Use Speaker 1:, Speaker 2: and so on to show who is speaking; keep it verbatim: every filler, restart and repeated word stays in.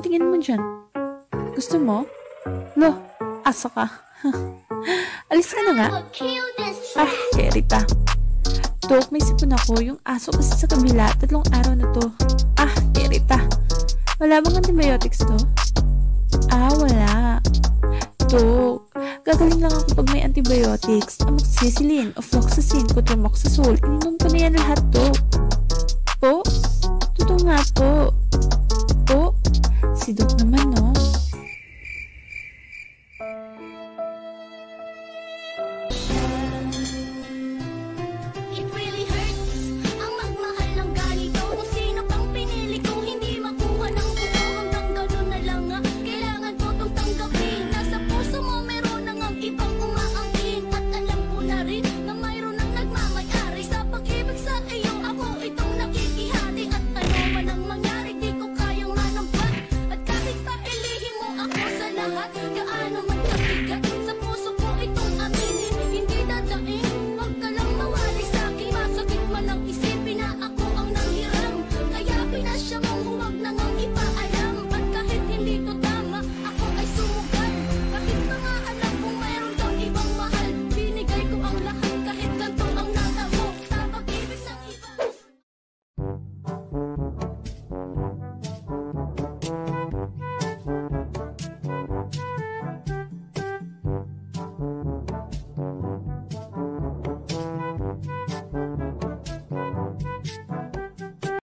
Speaker 1: tingin mo dyan? Gusto mo? Lo, asa ka. Alis ka na nga. Ah, Kerita. Dok, may sipon ako. Yung aso kasi sa kabila. Tatlong araw na to. Ah, Kerita. Wala bang antibiotics to? Ah, wala. Dok, gagaling lang ako pag may antibiotics. Amoxicillin, ofloxacin, cotrimoxazole. Ininom ko na yan lahat, Dok. Po? Totoo nga po.